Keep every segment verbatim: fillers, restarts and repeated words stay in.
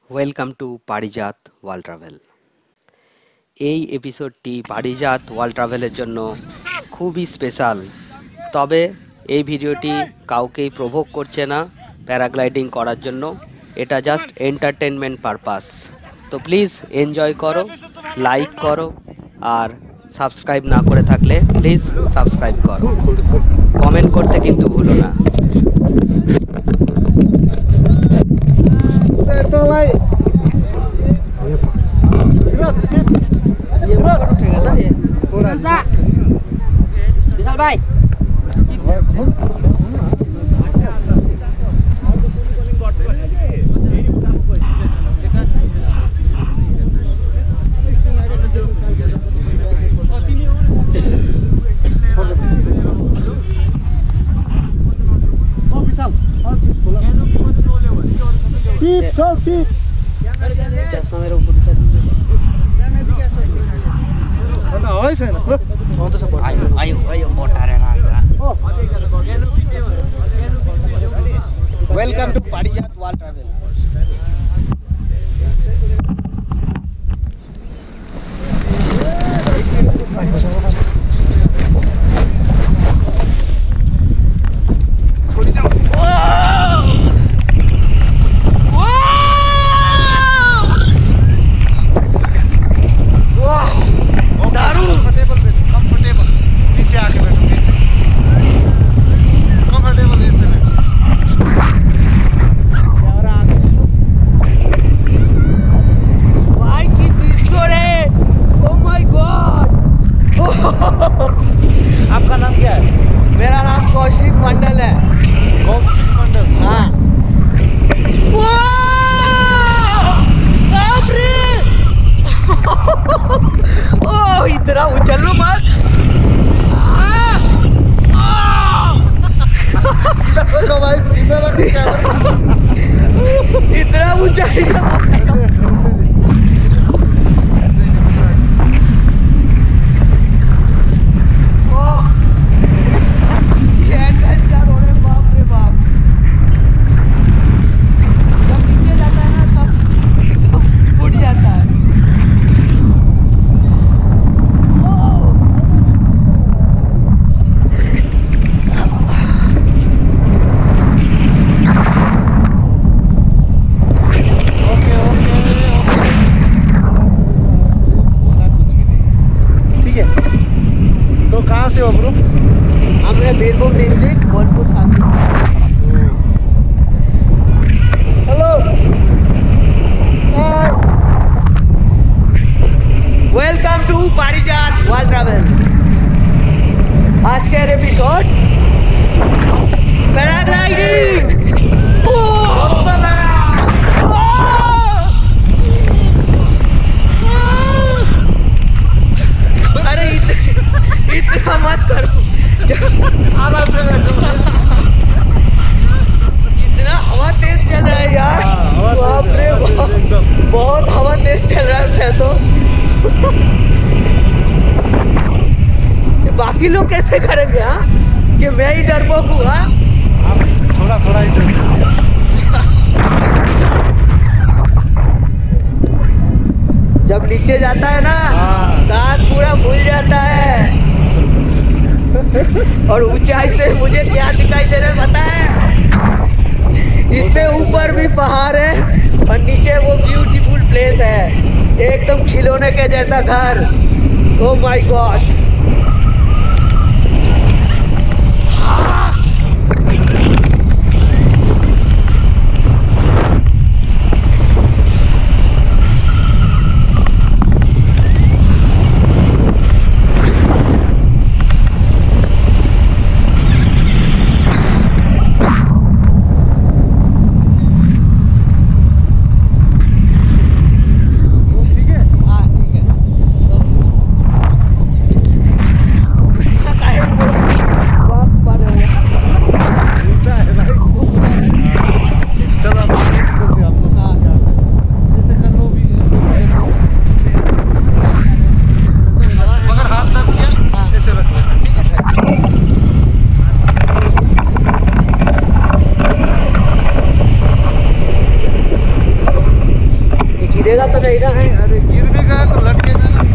Welcome to Parijat world travel. এই এপিসোডটি পারিজাত world ট্রাভেলের জন্য খুবই স্পেশাল। তবে এই ভিডিওটি কাউকেই প্রভোক করছে না প্যারাগ্লাইডিং করার জন্য, এটা জাস্ট এন্টারটেনমেন্ট পারপাস। তো প্লিজ এনজয় করো, লাইক করো, আর সাবস্ক্রাইব না করে থাকলে প্লিজ সাবস্ক্রাইব করো, কমেন্ট করতে কিন্তু ভুলো না। विशाल भाई चश्मा मेरे ऊपर welcome to Parijat world travel. आपका नाम क्या है? मेरा नाम कौशिक मंडल है। कौशिक मंडल, हाँ। ओह इतना उछलो मत। सीधा रखो भाई, सीधा रखो कैमरा। इतना ऊंचाई से से हो ब्रो? हम है Birbhum district, Bolpur Shanti. Hello, welcome to Parijat world travel. आज के एपिसोड पैराग्लाइडिंग। इतना मत करो, आराम से बैठो। इतना हवा तेज चल रहा है यार, बाप रे बाप, बहुत हवा तेज चल रहा है। तो बाकी लोग कैसे करेंगे? हाँ, कि मैं ही डरपोक हूँ? हाँ, थोड़ा थोड़ा ही डर। जब नीचे जाता है ना, सांस पूरा फूल जाता है। और ऊंचाई से मुझे क्या दिखाई दे रहा है पता है? इससे ऊपर भी पहाड़ है और नीचे वो ब्यूटीफुल प्लेस है, एकदम खिलौने के जैसा घर। Oh my God. गिरेगा तो नहीं ना? अरे गिर भी गया तो लटकेगा ना।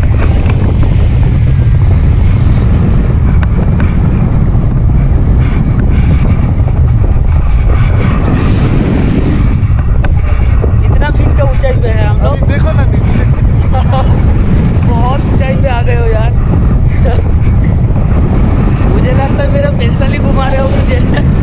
कितना फीट का ऊंचाई पे है हम लोग? अभी देखो ना नीचे। बहुत ऊंचाई पे आ गए हो यार। मुझे लगता है मेरा पेंसिल ही घुमा रहे हो मुझे।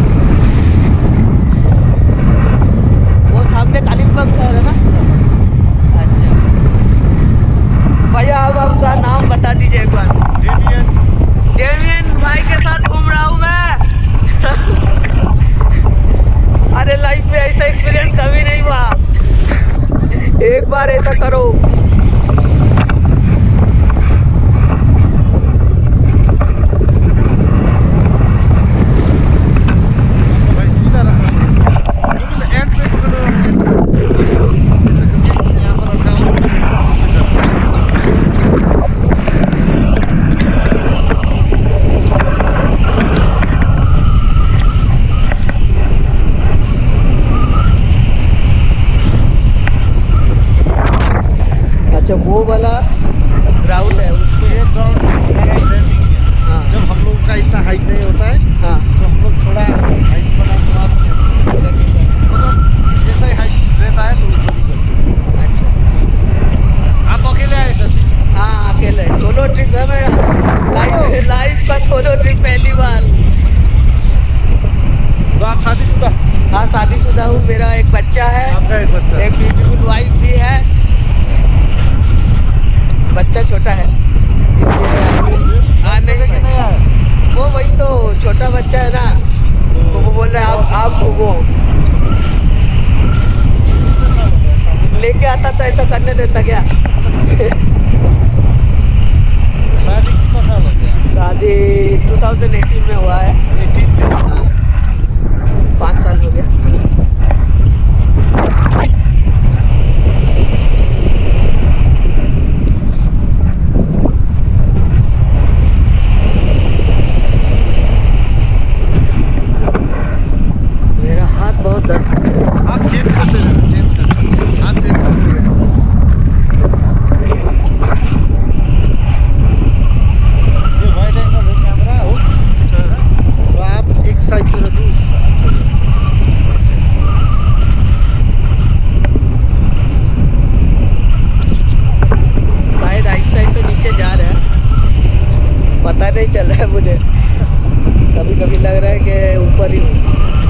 वो सामने कालिम्पोंग शहर है ना? अच्छा भैया, अब आपका नाम बता दीजिए एक बार। डेमियन। डेमियन भाई के साथ घूम रहा हूँ मैं। अरे लाइफ में ऐसा एक्सपीरियंस कभी नहीं हुआ। एक बार ऐसा करो। भाई सीधा रखना बिल्कुल एंड पे पकड़ो। ऐसे करके यहाँ पर रखा हो, ऐसे करो। अच्छा वो वाला ग्राउंड है उसमें। ये ग्राउंड लैंडिंग है। हाँ जब हम लोग का इतना हाइट नहीं होता है हाँ तो हम लोग थोड़ा हाइट बना तो आप मतलब जैसा ही हाइट रहता है तो उसको भी करते हैं। अच्छा आप अकेले आए करते? हाँ अकेले सोलो ट्रिप है मेरा। लाइफ लाइफ का सोलो ट्रिप पहली बार। तो आप शादीशुदा? हाँ शादीशुदा हूँ, मेरा एक बच्चा है, आपका एक बच्चा? एक ब्यूटीफुल वाइफ भी है। बच्चा छोटा है इसलिए अभी हाँ नहीं लेके नहीं आए? वो वही तो छोटा बच्चा है ना, तो वो बोल रहे हैं आप आप घूमो। कितने साल हो गए शादी? लेके आता तो ऐसा करने देता क्या? शादी कितना साल हो गया? शादी दो हज़ार अठारह में हुआ है। अठारह में? हाँ पाँच साल हो गया। मेरा हाथ बहुत दर्द कर रहा है। आप चेंज करते रहना, चेंज करते रहना, हाथ चेंज करते रहना। ये वाइड एंगल है कैमरा हो, तो आप एक साइड पे रखो, अच्छा लगेगा। शायद आहिस्ता आहिस्ता नीचे जा रहा है, पता नहीं चल रहा है मुझे। कभी कभी लग रहा है कि ऊपर ही हूँ।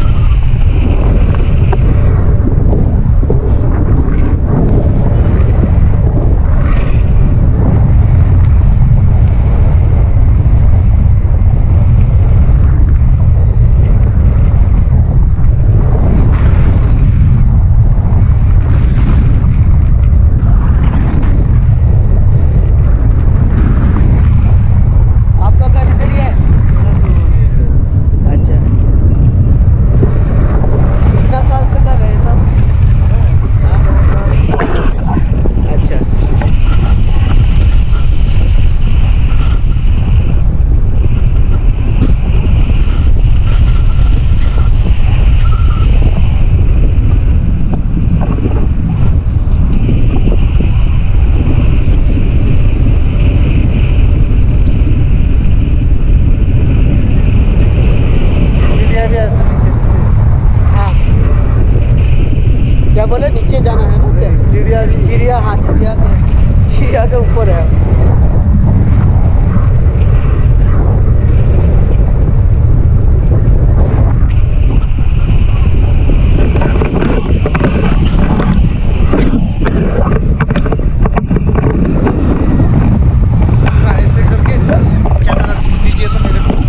आपका घर इधर ही है? अच्छा कितना साल से कर रहे हैं सब? अच्छा सीढ़ियाँ भी ऐसे नीचे नीचे। हाँ क्या बोले, नीचे जाना है ना क्या? चिड़िया भी चिड़िया, हाँ चिड़िया के चिड़िया के ऊपर है। पूरा ऐसे करके कैमरा दीजिए तो मेरे को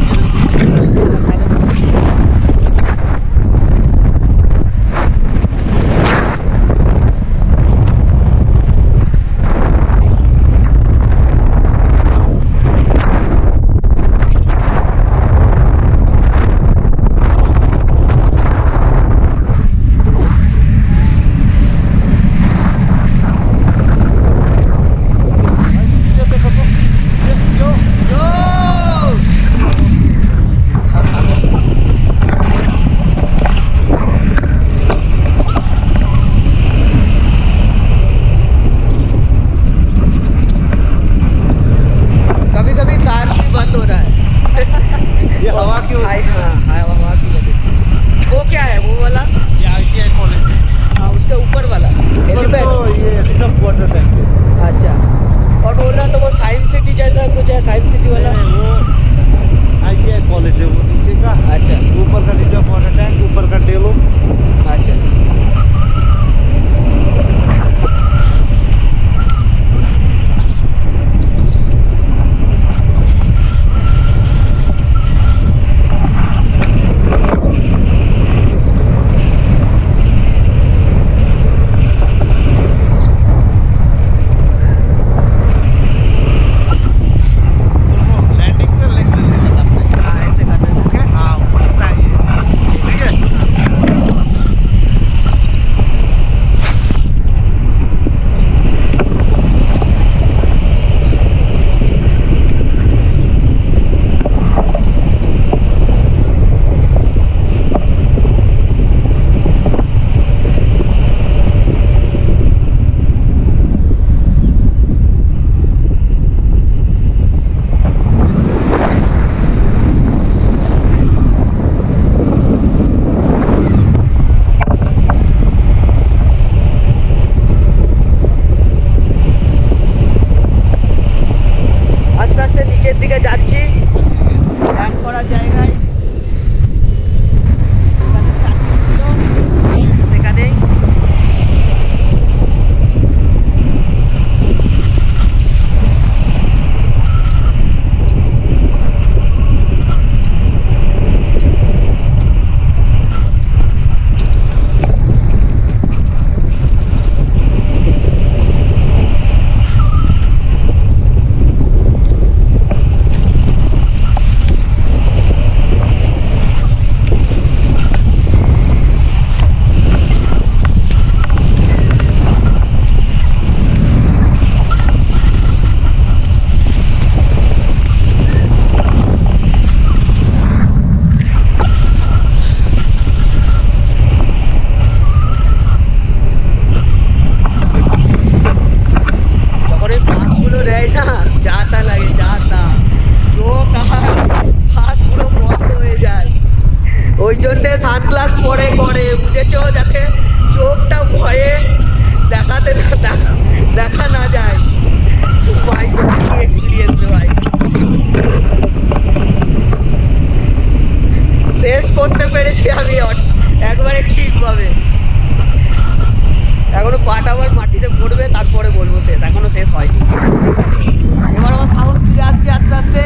আবার মাটিতে পড়বে, তারপরে বলবো শেষ, এখনো শেষ হয়নি। এবার আমার সাহস ফিরে আসছে আস্তে আস্তে।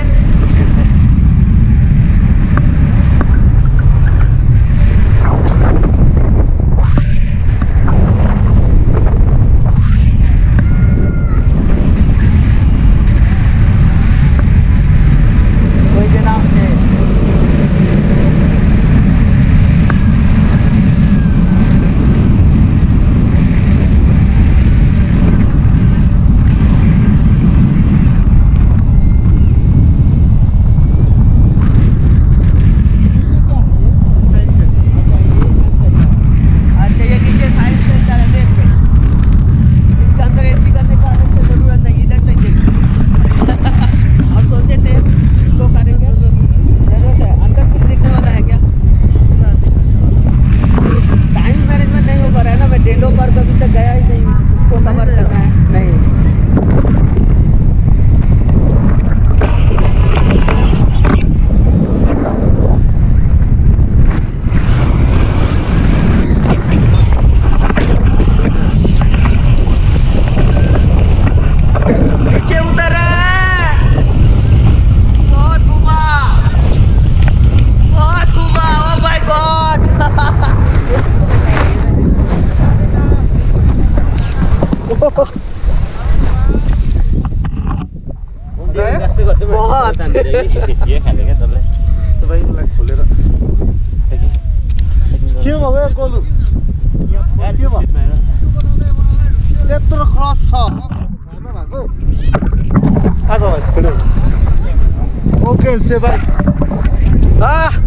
ওই যে নামছে। अच्छा ये नीचे साइंस सेंटर है, देख पे इसके अंदर एंट्री करने का अलग से जरूरत नहीं, इधर से ही देखिए। हम सोचे थे इसको करेंगे, जरूरत है। अंदर कुछ दिखने वाला है क्या? टाइम मैनेजमेंट नहीं हो पा रहा है ना, मैं डेलो पार्क अभी तक गया ही नहीं, इसको कवर करना है। नहीं नीचे उतर है, बहुत घुमा, बहुत घुमा, ओ माय गॉड। बहुत ये खेलेंगे तब तो भाई बोला खोलेगा क्यों हो गया गोलू क्यों हो यत्रो क्रस छ खाना भएको आज भाइ ओके से भाइ आ